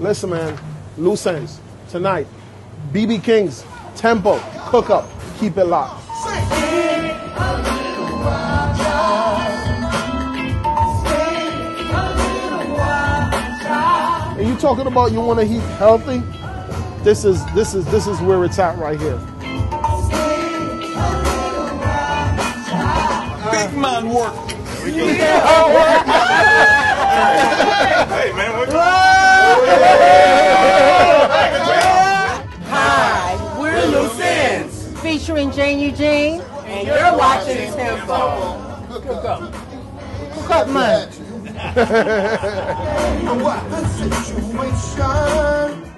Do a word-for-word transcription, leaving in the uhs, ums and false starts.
Listen, man, loose ends tonight. B B King's Tempo, Cook Up, keep it locked. And you talking about you want to eat healthy? This is this is this is where it's at right here. Big man work. Hey man, what? Hi, we're Loose Ends, featuring Jane Eugene, and you're watching Tempo. Cook up. Cook up, man. The situation